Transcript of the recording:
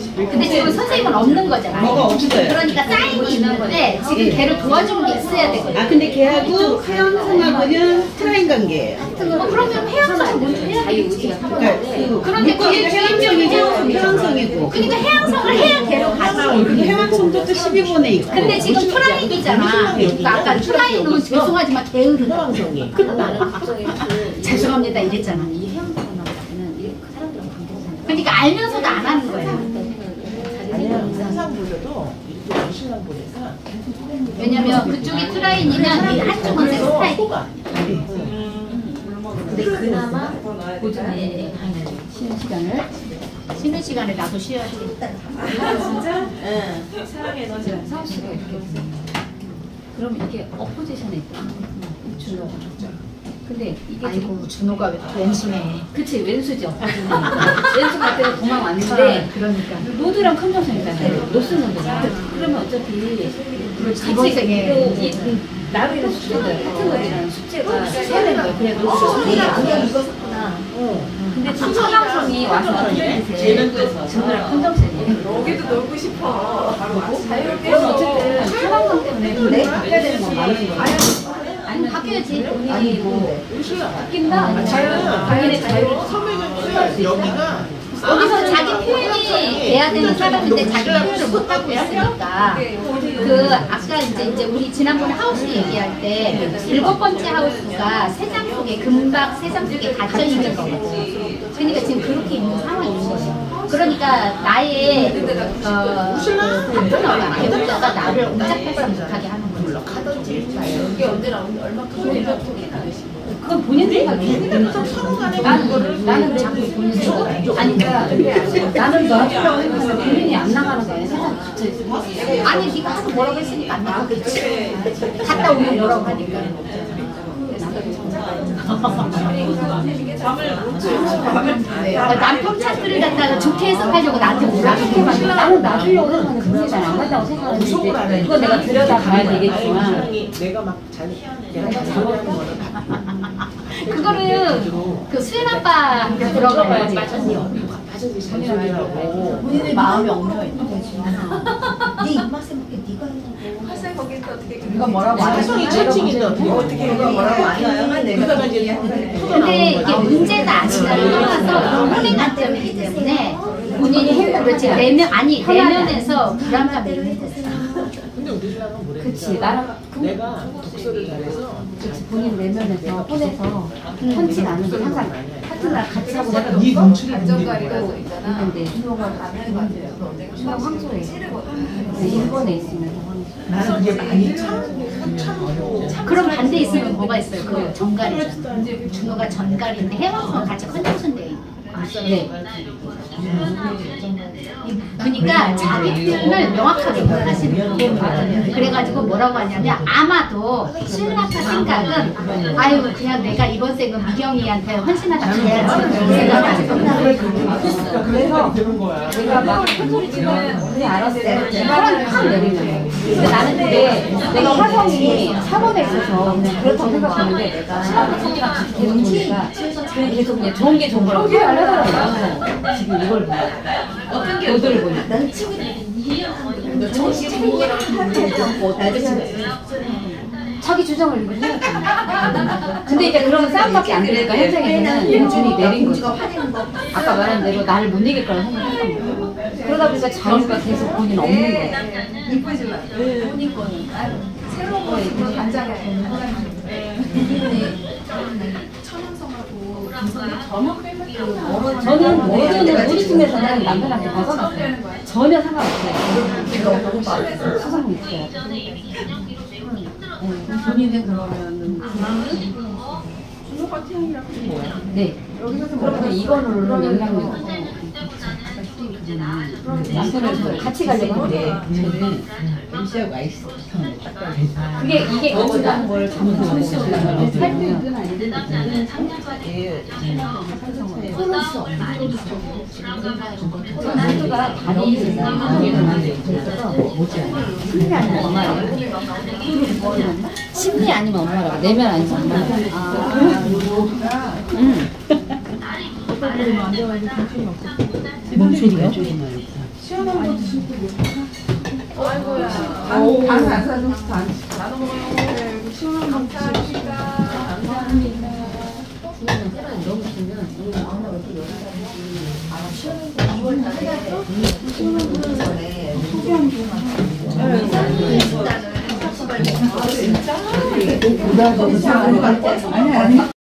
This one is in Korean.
근데 지금 선생님은 없는 거잖아요. 뭐가 없어요. 그러니까 사인이 있는데 지금 걔를 도와주는 게 있어야 되거든요. 아 근데 걔하고 해양성하고는 트라인 관계예요. 그러면 해양성은 먼저 해야 되겠지. 그런데 걔 해양성이고. 그러니까 해양성을 해야 걔로 가지. 그리고 해양성도 또 12번에 있고. 근데 지금 트라인이잖아. 그러니까 아까 트라인은 죄송하지만 게으르다. 해양성이. 죄송합니다 이랬잖아. 그러니까 알면서도 안 하는 거예요. 항상 보셔도 이쪽 신랑 보니까 왜냐면 그쪽이 트라인이면 이 한쪽은 섹스타일. 근데 그나마 보존에 쉬는 시간에 나도 쉬어야 되겠다. 진짜? 응. 사랑의 에너지. 사무실에 이렇게 그럼 이렇게 어포지션에 있다. 준호가. 근데 이게 아이고 준호가 왼수네. 그치 왼수죠. 왼수 같은 도망 왔는데 그러니까 노드랑 컨정션이잖아요. 노스 노드가. 그러면 어차피 이번 생에 나루이랑 숙제가 같은 거랑 숙제가 세는 거예요. 그래 노스 안경 이거 샀구나. 근데 지금 서양성이 와서 준호랑 컨정션이에요. 여기도 놀고 싶어. 자유롭게 그럼 어쨌든 서양성 때문에 바뀌어야 되는 건 많은 거예요. 아니 바뀌어야지. 아니 뭐 바뀐다. 당연히 자유를 여기가 여기서 자기 표현이 돼야 되는 사람인데 자기 표현을 못 하고 있으니까 그 아까 이제 우리 지난번에 하우스 얘기할 때 7번째 하우스가 세상 속에 금박 세상 속에 갇혀 있는 거고 그러니까 지금 그렇게 있는 상황인 거예요. 그러니까 나의 파트너가 배우자가 나를 옹짝달싹 못하게 하는 거예요. 이게 언제나 얼마큼 그건 본인 생각이에요. 나는 자꾸 본인 생각. 아니 나는 너처럼 해서 본인이 안 나가는 거야. 세상 갇혀 있어. 아니 네가 하도 뭐라고 했으니까 안 나가겠지. 갔다 오면 뭐라고 하니까. 남편 차트를 갖다가 좋게 해석하려고 나한테 뭐라고 해봤는데 나는 놔주려고 하면 그게 잘 안 간다고 생각하는데 그거 내가 들여다봐야 되겠지만 내가 막 내가 잘하는 거는 그거는 그 수연 아빠한테 들어가야지. 본인의 마음이 엉켜있는 거지. 네 입맛에 맞게 네가 해놓고 화살 거기서 어떻게 누가 뭐라고 안 해서 사성이 채팅인데 어떻게 누가 뭐라고 안 해요? 그러다가 이제 근데 이게 문제가 아니라를 떠나서 혼의 관점이기 때문에 본인이 그렇지 내면에서 불안감이 있는 거지. 근데 우리 신랑은 뭐래? 그치 나랑 내가 독서를 잘해서 본인 내면에서 혼에서 편치 않은 게 항상 파트너랑 같이 하고 나도 네 눈치를 안정가리가 또 있잖아. 있는데 신랑 황소에 일본에 있으면 나는 그게 많이 참고 그럼 반대 있으면 뭐가 있어요? 그 전갈이잖아. 준호가 전갈인데 해왕성은 같이 컨정션 돼 있는 네. 그러니까 자기 표현을 명확하게 하시는 거예요. 그래가지고 뭐라고 하냐면 아마도 신라파 생각은 아유 그냥 내가 이번 생은 미경이한테 헌신하다 가야지 생각하실 겁니다. 그래서 되는 거야. 내가 막 큰소리 치면 그냥 알았어. 사람이 확 내리는 거예요. 근데 나는 그게 내가 화성이 4번에 있어서 그냥 그렇다고 생각하는데 신라파 성이랑 계속 보니까 계속 그냥 좋은 게 좋은 거라고 생각을 하더라고요. 지금 이걸 보니까 어떤 게 너들을 보니까 나는 친구들이 정신이랑 자기 주장을 이렇게 해놨잖아. 근데 이제 그러면 싸움밖에 안 되니까 현장에서는 용준이 내린 거지. 아까 말한 대로 나를 못 이길 거라고 생각했던 거예요. 그러다 보니까 자유가 계속 본인 없는 거예요. 이쁘지만 본인 거는 새로운 거 있고 반장에 천연성하고 기성이 저는 모르는 우리 팀에서는 남편한테 벗어났어요. 전혀 상관없어요. 수상이 있어요. 본인은 그러면 준호가 태양이라고 뭐야? 네. 그러면 이거는 영향력. 남편을 같이 가려고 하는데 저는 MC하고 아이스 그게 이게 어쩌다는 걸 잘못하고 살펴있든 아니든 남주가 다리 심리 아니면 엄마라고 심리 아니면 엄마라고 내면 아니면 엄마라고 응. 몸소리가 조금만 시원한 거 드시고 아이고야. 반안 사는 반. 나도 먹어요. 네, 여기 시원한 거 드시고. 감사합니다. 주문은 계란이 너무 길면 이거 아마 그때 여러 가지 아마 시원한 거 2월 달에 오기 전에 소비한 게 일단은 30알 먹고 보다 더 사는 거 같아. 아니 아니.